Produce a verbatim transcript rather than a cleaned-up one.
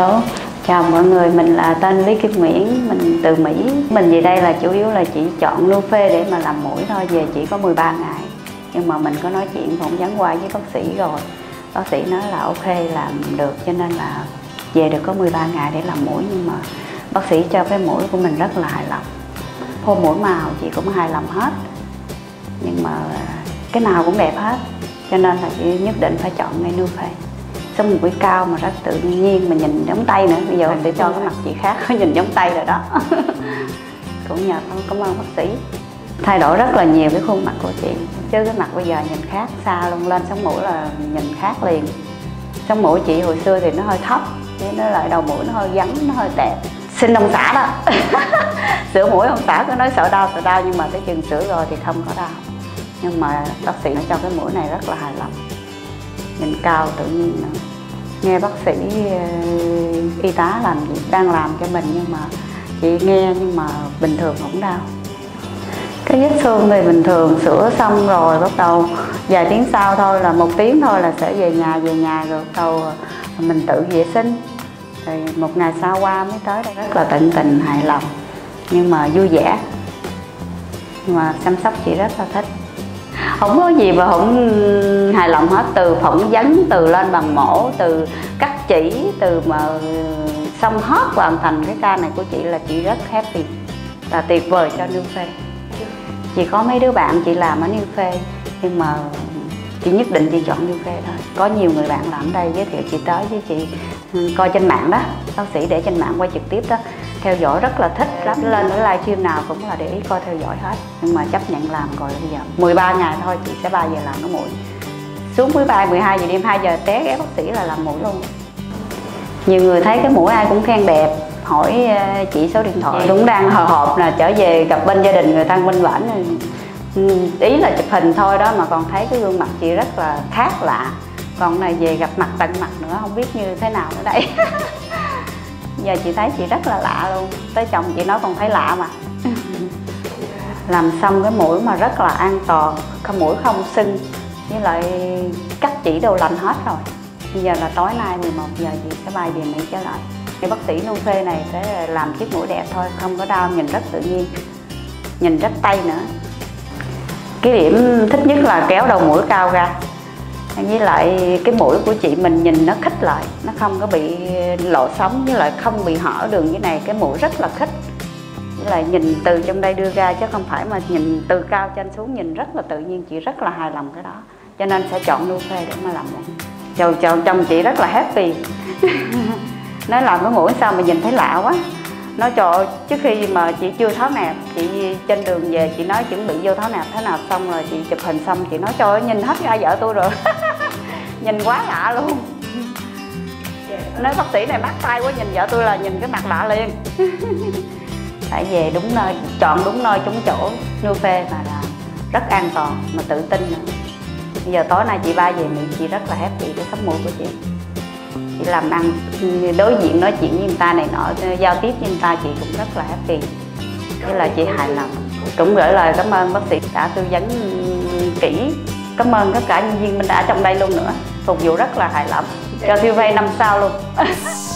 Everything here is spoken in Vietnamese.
Hello, chào mọi người, mình là tên Lý Kim Nguyễn, mình từ Mỹ. Mình về đây là chủ yếu là chỉ chọn Nuphê để mà làm mũi thôi, về chỉ có mười ba ngày. Nhưng mà mình có nói chuyện phỏng vấn qua với bác sĩ rồi. Bác sĩ nói là ok, làm được, cho nên là về được có mười ba ngày để làm mũi. Nhưng mà bác sĩ cho cái mũi của mình rất là hài lòng. Phô mũi màu chị cũng hài lòng hết. Nhưng mà cái nào cũng đẹp hết, cho nên là chị nhất định phải chọn ngay Nuphê. Sống mũi cao mà rất tự nhiên, mà nhìn giống tay nữa. Bây giờ mình sẽ cho cái mặt chị khác, nhìn giống tay rồi đó. Cũng nhờ cảm ơn bác sĩ. Thay đổi rất là nhiều cái khuôn mặt của chị, chứ cái mặt bây giờ nhìn khác xa luôn. Lên sống mũi là nhìn khác liền. Sống mũi chị hồi xưa thì nó hơi thấp, với nó lại đầu mũi nó hơi vắn, nó hơi tẹp. Xin ông xã đó. Sửa mũi ông xã cứ nói sợ đau sợ đau, nhưng mà tới chừng sửa rồi thì không có đau. Nhưng mà bác sĩ cho cái mũi này rất là hài lòng, nhìn cao tự nhiên nữa. Nghe bác sĩ y tá làm gì đang làm cho mình, nhưng mà chị nghe nhưng mà bình thường không đau. Cái vết xương thì bình thường sửa xong rồi bắt đầu vài tiếng sau thôi, là một tiếng thôi là sẽ về nhà về nhà rồi bắt đầu mình tự vệ sinh. Rồi một ngày sau qua mới tới đây, rất là tận tình hài lòng, nhưng mà vui vẻ. Nhưng mà chăm sóc chị rất là thích. Không có gì mà không hài lòng hết, từ phỏng vấn, từ lên bằng mổ, từ cắt chỉ, từ mà xong hết hoàn thành cái ca này của chị là chị rất happy, là tuyệt vời cho Nuphê. Chị có mấy đứa bạn chị làm ở Nuphê, nhưng mà chị nhất định chị chọn Nuphê thôi. Có nhiều người bạn làm ở đây giới thiệu chị tới với chị coi trên mạng đó, bác sĩ để trên mạng quay trực tiếp đó, theo dõi rất là thích lắm. Lên ở livestream nào cũng là để ý coi theo dõi hết. Nhưng mà chấp nhận làm rồi, bây giờ mười ba ngày thôi chị sẽ ba giờ làm cái mũi. Xuống mười ba, mười hai giờ đêm, hai giờ té ghé bác sĩ là làm mũi luôn. Nhiều người thấy cái mũi ai cũng khen đẹp, hỏi chị số điện thoại. Cũng đang hồi hộp là trở về gặp bên gia đình người thân bên bển, ý là chụp hình thôi đó mà còn thấy cái gương mặt chị rất là khác lạ. Còn này về gặp mặt tận mặt nữa không biết như thế nào nữa đây. Giờ chị thấy chị rất là lạ luôn, tới chồng chị nói còn thấy lạ mà. Làm xong cái mũi mà rất là an toàn, không mũi không sưng, với lại cắt chỉ đều lành hết rồi. Bây giờ là tối nay mười một giờ chị sẽ bay về Mỹ trở lại. Cái bác sĩ Nuphê này sẽ làm chiếc mũi đẹp thôi, không có đau, nhìn rất tự nhiên, nhìn rất tay nữa. Cái điểm thích nhất là kéo đầu mũi cao ra, với lại cái mũi của chị mình nhìn nó khít lại, nó không có bị lộ sống, với lại không bị hở đường như này. Cái mũi rất là khít, với lại nhìn từ trong đây đưa ra chứ không phải mà nhìn từ cao trên xuống, nhìn rất là tự nhiên. Chị rất là hài lòng cái đó, cho nên sẽ chọn Nuphê để mà làm mũi. Chồng, chồng, chồng chị rất là happy. Nói làm cái mũi sao mà nhìn thấy lạ quá. Nói trời, trước khi mà chị chưa tháo nẹp, chị trên đường về chị nói chuẩn bị vô tháo nẹp thế nào, xong rồi chị chụp hình xong chị nói trời ơi, nhìn hết ra vợ tôi rồi. Nhìn quá lạ luôn. Nói bác sĩ này bắt tay quá, nhìn vợ tôi là nhìn cái mặt lạ liền. Phải về đúng nơi, chọn đúng nơi trúng chỗ. Nuphê mà là rất an toàn mà tự tin nữa. Bây giờ tối nay chị ba về Mỹ, chị rất là happy với sống mũi của chị. Chị làm ăn, đối diện nói chuyện với người ta này nọ, giao tiếp với người ta, chị cũng rất là happy. Với là chị hài lòng. Cũng gửi lời cảm ơn bác sĩ đã tư vấn kỹ. Cảm ơn tất cả nhân viên mình đã trong đây luôn nữa, phục vụ rất là hài lòng. Cho Nuphê năm sao luôn.